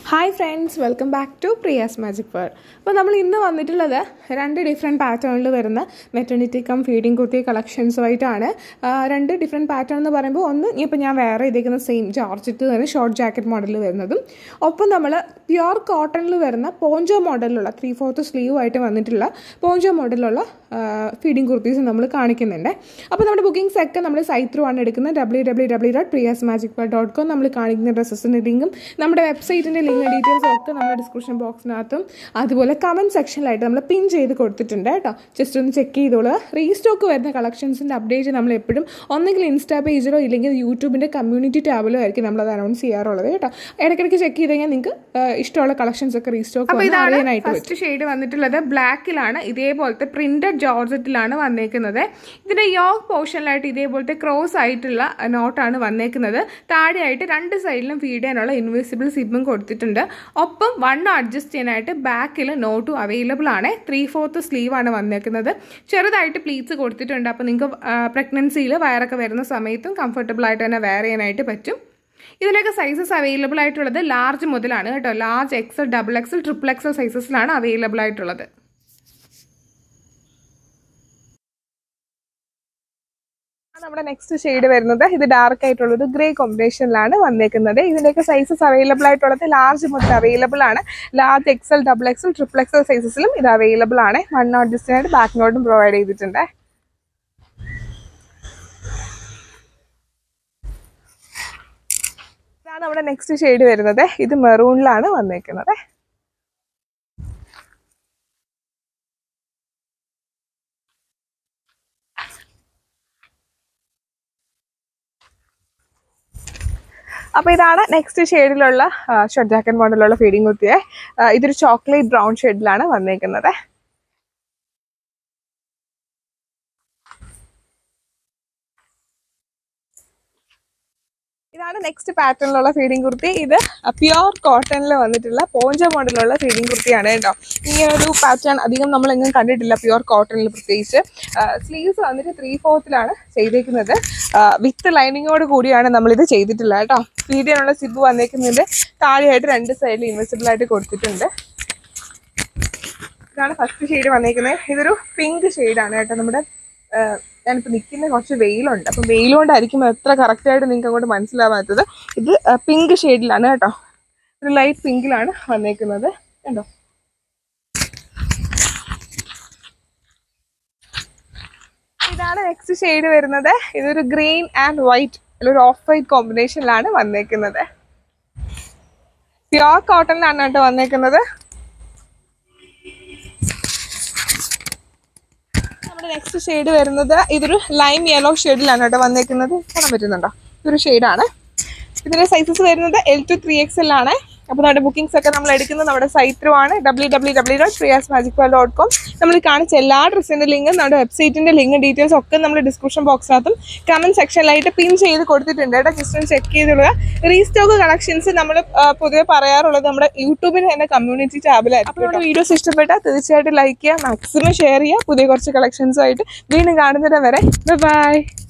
Hi friends, welcome back to Priya's Magic World. അപ്പോൾ നമ്മൾ ഇന്ന് വന്നിട്ടുള്ളത് രണ്ട് ഡിഫറെൻറ്റ് പാറ്റേണിൽ വരുന്ന മെറ്റർണിറ്റി കം ഫീഡിംഗ് കുർത്തി കളക്ഷൻസുമായിട്ടാണ്. രണ്ട് ഡിഫറെൻറ്റ് പാറ്റേൺ എന്ന് പറയുമ്പോൾ ഒന്ന് ഇപ്പോൾ ഞാൻ വേറെ ഇതേക്കുന്ന സെയിം ജോർജറ്റ് തന്നെ ഷോർട്ട് ജാക്കറ്റ് മോഡലിൽ വരുന്നതും ഒപ്പം നമ്മൾ പ്യുവർ കോട്ടണിൽ വരുന്ന പോഞ്ചോ മോഡലിലുള്ള 3/4 സ്ലീവ് ആയിട്ട് വന്നിട്ടുള്ള പോഞ്ചോ മോഡലിലുള്ള ഫീഡിംഗ് കുർത്തീസ് നമ്മൾ കാണിക്കുന്നുണ്ട്. അപ്പോൾ നമ്മുടെ ബുക്കിംഗ്സ് ഒക്കെ നമ്മൾ സൈറ്റ് ത്രൂ ആണ് എടുക്കുന്നത്. www.priyasmagicworld.com നമ്മൾ കാണിക്കുന്ന ഡ്രസ്സസിൻ്റെ ലിങ്കും നമ്മുടെ വെബ്സൈറ്റിൻ്റെ ലിങ്ക് ഡീറ്റെയിൽസും ഒക്കെ നമ്മുടെ ഡിസ്ക്രിപ്ഷൻ ബോക്സിനകത്തും അതുപോലെ കമൻറ്റ് സെക്ഷനിലായിട്ട് നമ്മൾ പിൻ ചെയ്ത് കൊടുത്തിട്ടുണ്ട് കേട്ടോ. ജസ്റ്റ് ഒന്ന് ചെക്ക് ചെയ്തോളൂ. റീസ്റ്റോക്ക് വരുന്ന കളക്ഷൻസിൻ്റെ അപ്ഡേറ്റ് നമ്മൾ എപ്പോഴും ഒന്നെങ്കിൽ ഇൻസ്റ്റാ പേജിലോ ഇല്ലെങ്കിൽ യൂട്യൂബിൻ്റെ കമ്മ്യൂണിറ്റി ടാബിലോ ആയിരിക്കും നമ്മളത് അനൗൺസ് ചെയ്യാറുള്ളത് കേട്ടോ. ഇടയ്ക്കിടയ്ക്ക് ചെക്ക് ചെയ്ത് കഴിഞ്ഞാൽ നിങ്ങൾക്ക് ഇഷ്ടമുള്ള കളക്ഷൻസ് ഒക്കെ റീസ്റ്റോക്ക് അറിയാനായിട്ട്. ഫസ്റ്റ് ഷെയ്ഡ് വന്നിട്ടുള്ളത് ബ്ലാക്കിലാണ്. ഇതേപോലത്തെ പ്രിന്റഡ് ജോർജറ്റിലാണ് വന്നേക്കുന്നത്. ഇതിൻ്റെ യോഗ് പോർഷനിലായിട്ട് ഇതേപോലത്തെ ക്രോസ് ആയിട്ടുള്ള നോട്ടാണ് വന്നേക്കുന്നത്. താഴെയായിട്ട് രണ്ട് സൈഡിലും ഫീഡ് ചെയ്യാനുള്ള ഇൻവിസിബിൾ സിബും കൊടുത്തിട്ടുണ്ട്. ഒപ്പം വണ്ണം അഡ്ജസ്റ്റ് ചെയ്യാനായിട്ട് ബാക്കിൽ നോട്ടും അവൈലബിൾ ആണ്. 3/4 സ്ലീവ് ആണ് വന്നേക്കുന്നത്. ചെറുതായിട്ട് പ്ലീറ്റ്സ് കൊടുത്തിട്ടുണ്ട്. അപ്പോൾ നിങ്ങൾക്ക് പ്രഗ്നൻസിയിൽ വയറൊക്കെ വരുന്ന സമയത്തും കംഫർട്ടബിൾ ആയിട്ട് തന്നെ വെയർ ചെയ്യാനായിട്ട് പറ്റും. ഇതിനൊക്കെ സൈസസ് അവൈലബിൾ ആയിട്ടുള്ളത് ലാർജ് മുതലാണ് കേട്ടോ. ലാർജ് XL, XXXL, XXXL സൈസസിലാണ് അവൈലബിൾ ആയിട്ടുള്ളത്. നമ്മുടെ നെക്സ്റ്റ് ഷെയ്ഡ് വരുന്നത് ഇത് ഡാർക്ക് ആയിട്ടുള്ളൊരു ഗ്രേ കോമ്പിനേഷനിലാണ് വന്നേക്കുന്നത്. ഇതിൻ്റെയൊക്കെ സൈസസ് അവൈലബിൾ ആയിട്ടുള്ളത് ലാർജ് മുതൽ അവൈലബിൾ ആണ്. ലാർജ് XL, XXXL, XXXL സൈസസിലും ഇത് അവൈലബിൾ ആണ്. വൺ അഡ്ജസ്റ്റിനായിട്ട് ബാക്ക് നോട്ടും പ്രൊവൈഡ് ചെയ്തിട്ടുണ്ട്. ഇതാണ് നമ്മുടെ നെക്സ്റ്റ് ഷെയ്ഡ് വരുന്നത്. ഇത് മെറൂണിലാണ് വന്നേക്കുന്നത്. അപ്പോൾ ഇതാണ് നെക്സ്റ്റ് ഷെയ്ഡിലുള്ള ഷോർട്ട് ജാക്കറ്റ് മോഡലുള്ള ഫീഡിംഗ് കുർത്തിയെ. ഇതൊരു ചോക്ലേറ്റ് ബ്രൗൺ ഷെയ്ഡിലാണ് വന്നേക്കുന്നത്. ഇതാണ് നെക്സ്റ്റ് പാറ്റേണിലുള്ള ഫീഡിംഗ് കുർത്തി. ഇത് പ്യുവർ കോട്ടണിൽ വന്നിട്ടുള്ള പോഞ്ചോ മോഡലുള്ള ഫീഡിംഗ് കുർത്തിയാണ് കേട്ടോ. ഇങ്ങനൊരു പാറ്റേൺ അധികം നമ്മളെങ്ങും കണ്ടിട്ടില്ല പ്യുവർ കോട്ടണിൽ. പ്രത്യേകിച്ച് സ്ലീവ്സ് വന്നിട്ട് 3/4 ചെയ്തേക്കുന്നത്. വിത്ത് ലൈനിങ്ങോട് കൂടിയാണ് നമ്മളിത് ചെയ്തിട്ടുള്ളത് കേട്ടോ. ഫീഡ് ചെയ്യാനുള്ള സിബ് വന്നേക്കുന്നതിൻ്റെ താഴെയായിട്ട് രണ്ട് സൈഡിൽ ഇൻവിസിബിൾ ആയിട്ട് കൊടുത്തിട്ടുണ്ട്. ഇതാണ് ഫസ്റ്റ് ഷെയ്ഡ് വന്നേക്കുന്നത്. ഇതൊരു പിങ്ക് ഷെയ്ഡാണ് കേട്ടോ. നമ്മുടെ ഞാനിപ്പോൾ നിൽക്കുന്ന കുറച്ച് വെയിലുണ്ട്. അപ്പം വെയിൽ കൊണ്ടായിരിക്കും എത്ര കറക്റ്റായിട്ട് നിങ്ങൾക്ക് അങ്ങോട്ട് മനസ്സിലാവാത്തത്. ഇത് പിങ്ക് ഷെയ്ഡിലാണ് കേട്ടോ. ഒരു ലൈറ്റ് പിങ്കിലാണ് വന്നേക്കുന്നത് കേട്ടോ. ഇതാണ് നെക്സ്റ്റ് ഷെയ്ഡ് വരുന്നത്. ഇതൊരു ഗ്രീൻ ആൻഡ് വൈറ്റ്, ഒരു ഓഫ് വൈറ്റ് കോമ്പിനേഷനിലാണ് വന്നേക്കുന്നത്. പ്യുവർ കോട്ടണിലാണ് കേട്ടോ വന്നേക്കുന്നത്. നെക്സ്റ്റ് ഷെയ്ഡ് വരുന്നത് ഇതൊരു ലൈം യെല്ലോ ഷെയ്ഡിലാണ് കേട്ടോ വന്നേക്കുന്നത്. കാണാൻ പറ്റുന്നുണ്ടോ? ഇതൊരു ഷെയ്ഡാണ്. ഇതിൻ്റെ സൈസസ് വരുന്നത് L to 3XL ആണ്. അപ്പോൾ നമ്മുടെ ബുക്കിംഗ്സ് ഒക്കെ നമ്മൾ എടുക്കുന്നത് നമ്മുടെ സൈറ്റ് ത്രൂ ആണ്. www.priyasmagicworld.com. നമ്മൾ കാണിച്ച എല്ലാ ഡ്രസ്സിൻ്റെ ലിങ്കും നമ്മുടെ വെബ്സൈറ്റിൻ്റെ ലിങ്ക് ഡീറ്റെയിൽസ് ഒക്കെ നമ്മൾ ഡിസ്ക്രിപ്ഷൻ ബോക്സിനകത്തും കമൻറ്റ് സെക്ഷനിലായിട്ട് പിൻ ചെയ്ത് കൊടുത്തിട്ടുണ്ട് കേട്ടോ. ജസ്റ്റ് ഒന്ന് ചെക്ക് ചെയ്തുള്ള റീസ്റ്റോക്ക് കളക്ഷൻസ് നമ്മൾ പൊതുവെ പറയാറുള്ളത് നമ്മുടെ യൂട്യൂബിൽ തന്നെ കമ്മ്യൂണിറ്റി ടാബിലായിരിക്കും. അപ്പോൾ നമ്മുടെ വീഡിയോസ് ഇഷ്ടപ്പെട്ടാൽ തീർച്ചയായിട്ടും ലൈക്ക് ചെയ്യുക, മാക്സിമം ഷെയർ ചെയ്യുക. പുതിയ കുറച്ച് കളക്ഷൻസുമായിട്ട് വീണ്ടും കാണുന്നത് വരെ ബൈ.